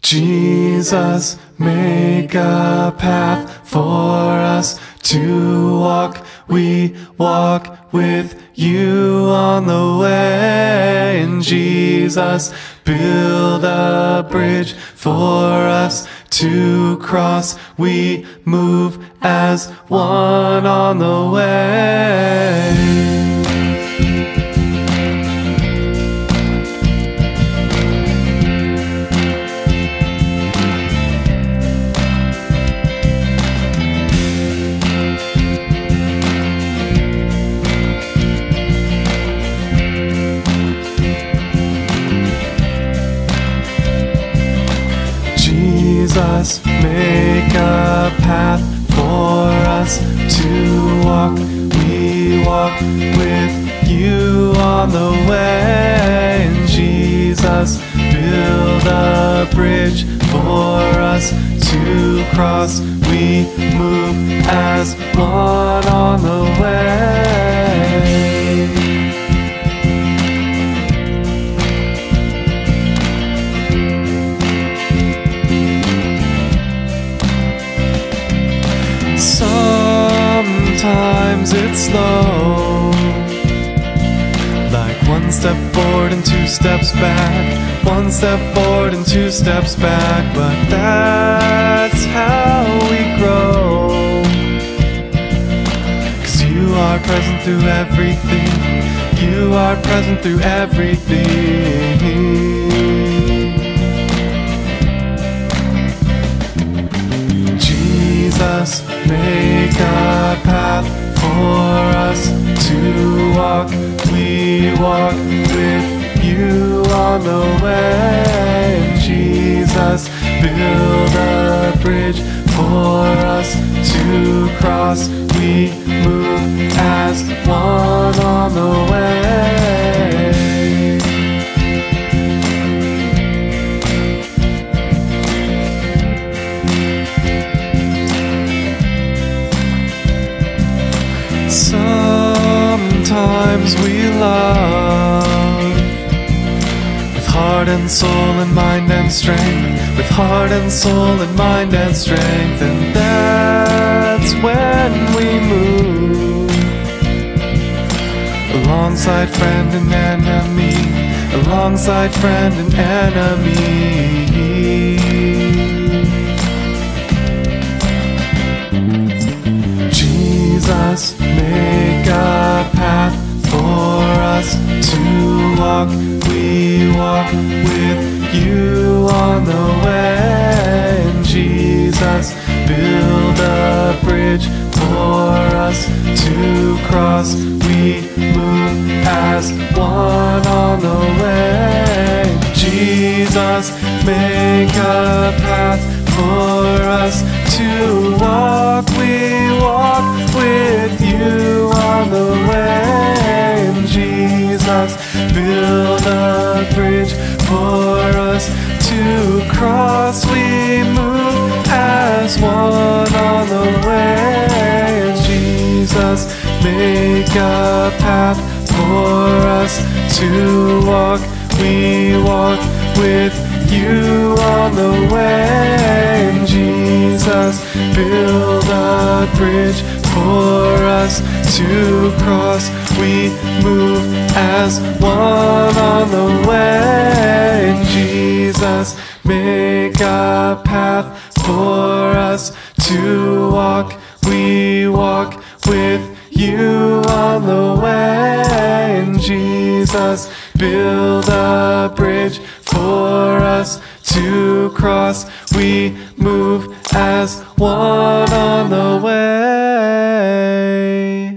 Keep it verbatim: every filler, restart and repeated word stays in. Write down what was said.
Jesus, make a path for us to walk. We walk with you on the way. And Jesus, build a bridge for us to cross. We move as one on the way. Jesus, make a path for us to walk. We walk with you on the way. And Jesus, build a bridge for us to cross. We move as one on the way. Sometimes it's slow, like one step forward and two steps back, one step forward and two steps back, but that's how we grow. 'Cause you are present through everything, you are present through everything. Jesus, make a path for us to walk. We walk with you on the way. And Jesus, build a bridge for us to cross. We move as one on the way. Sometimes we love with heart and soul and mind and strength, with heart and soul and mind and strength, and that's when we move alongside friend and enemy, alongside friend and enemy. Jesus, make a path for us to walk. We walk with you on the way. And Jesus, build a bridge for us to cross. We move as one on the way. Jesus, make a path for us to walk. We walk with you on the way. And Jesus, build a bridge for us to cross. We move as one on the way. And Jesus, make a path for us to walk. We walk with you on the way. And Jesus, build a bridge for us to cross. We move as one on the way. And Jesus, make a path for us to walk. We walk with you on the way. And Jesus, build a bridge for us to cross. We move as one on the way.